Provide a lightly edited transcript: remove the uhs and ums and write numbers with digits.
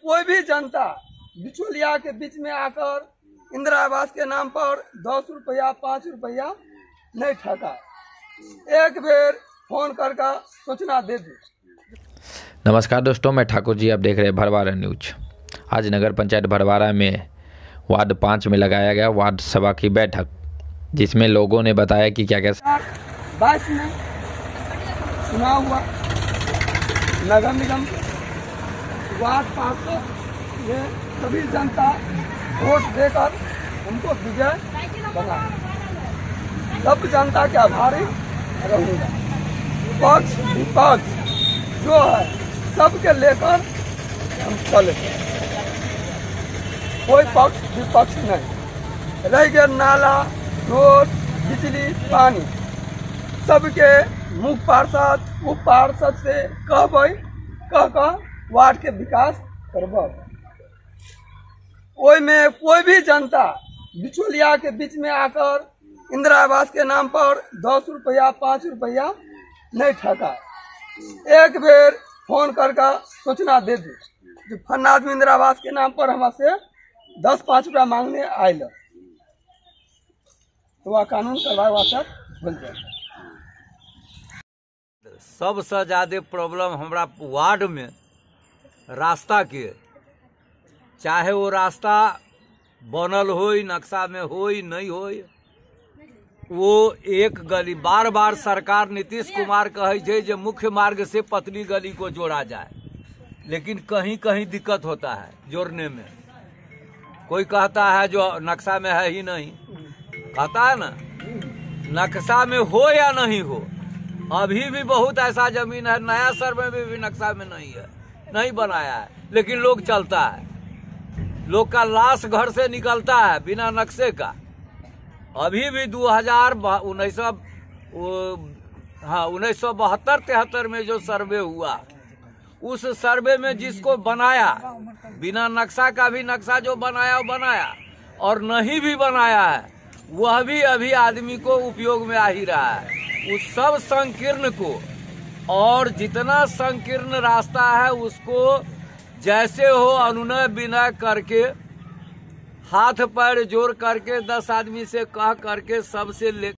कोई भी जनता बिचौलिया के बीच में आकर इंदिरा आवास के नाम पर 10 रुपया 5 रुपया नहीं ठगा। एक बेर फोन करके सूचना दे दी। नमस्कार दोस्तों, मैं ठाकुर जी, आप देख रहे हैं भरवारा न्यूज। आज नगर पंचायत भरवारा में वार्ड 5 में लगाया गया वार्ड सभा की बैठक, जिसमें लोगों ने बताया कि क्या क्या 22 में चुनाव हुआ नगर निगम वार्ड 5 में सभी जनता वोट देकर हमको विजय बना। सब जनता के आभारी रहूंगा। पक्ष विपक्ष जो है सबके लेकर हम चले, कोई पक्ष विपक्ष नहीं रह गया। नाला, रोड, बिजली, पानी सबके मुख्य पार्षद उप पार्षद से कह वार्ड के विकास करब। ओई में कोई भी जनता बिचौलिया के बीच में आकर इंदिरा आवास के नाम पर 10 रुपया 5 रुपया नहीं ठगा। एक बेर फोन करके सूचना दे दी कि फन्ना आदमी इंदिरा आवास के नाम पर हमसे 10-5 रुपया मांगने आयल, तो वह कानून करवाए वाचक बन जाए। सबसे ज्यादा प्रॉब्लम हमरा वार्ड में रास्ता के, चाहे वो रास्ता बनल होई, नक्शा में होई नहीं होई, वो एक गली बार बार सरकार नीतीश कुमार कहे थे जो मुख्य मार्ग से पतली गली को जोड़ा जाए, लेकिन कहीं कहीं दिक्कत होता है जोड़ने में। कोई कहता है जो नक्शा में है ही नहीं, कहता है ना नक्शा में हो या नहीं हो। अभी भी बहुत ऐसा जमीन है नया सर्वे में भी नक्शा में नहीं है, नहीं बनाया है, लेकिन लोग चलता है। लोग का लाश घर से निकलता है बिना नक्शे का। अभी भी 1972-73 में जो सर्वे हुआ, उस सर्वे में जिसको बनाया बिना नक्शा का भी नक्शा जो बनाया वो बनाया, और नहीं भी बनाया है वह भी अभी आदमी को उपयोग में आ ही रहा है। उस सब संकीर्ण को, और जितना संकीर्ण रास्ता है उसको जैसे हो अनुनय विनय करके, हाथ पैर जोड़ करके 10 आदमी से कह करके सबसे ले